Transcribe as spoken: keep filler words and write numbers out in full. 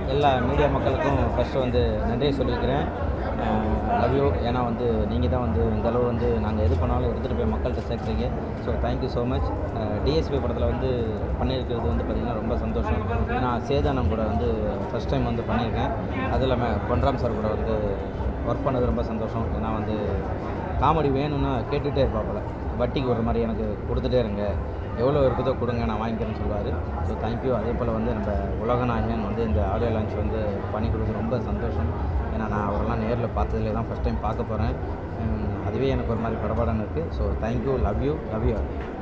எல்லா மீடியா மக்களுக்கும் ஃபஸ்ட்டு வந்து நன்றியை சொல்லியிருக்கிறேன். Love you. ஏன்னா வந்து நீங்கள் தான் வந்து இந்த அளவு வந்து நாங்கள் எது பண்ணாலும் எடுத்துகிட்டு போய் மக்கள்கிட்ட சேர்க்குறீங்க. So thank you so much. DSP படத்தில் வந்து பண்ணியிருக்கிறது வந்து பார்த்திங்கன்னா ரொம்ப சந்தோஷம். ஏன்னா சேதானம் கூட வந்து ஃபஸ்ட் டைம் வந்து பண்ணியிருக்கேன். அதுவும் இல்லாமல் பொன்ராம் சார் கூட வந்து ஒர்க் பண்ணது ரொம்ப சந்தோஷம். ஏன்னா வந்து காமெடி வேணும்னா கேட்டுகிட்டே இருப்பாப்பில், வட்டிக்கு ஒரு மாதிரி எனக்கு கொடுத்துட்டே இருங்க, எவ்வளோ இருக்குதோ கொடுங்க நான் வாங்கிக்கிறேன்னு சொல்லுவார். So thank you. அதே போல் வந்து நம்ம உலகநாயகன் வந்து இந்த ஆடியோ லான்ச் வந்து பண்ணி கொடுத்து ரொம்ப சந்தோஷம். ஏன்னா நான் அவரெல்லாம் நேரில் பார்த்ததுலே தான் ஃபஸ்ட் டைம் பார்க்க போகிறேன். அதுவே எனக்கு ஒரு மாதிரி படபடன்னு இருக்குது. So thank you. Love you. Love you.